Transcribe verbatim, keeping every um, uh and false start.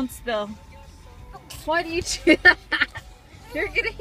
don't spill. Why do you do that? You're gonna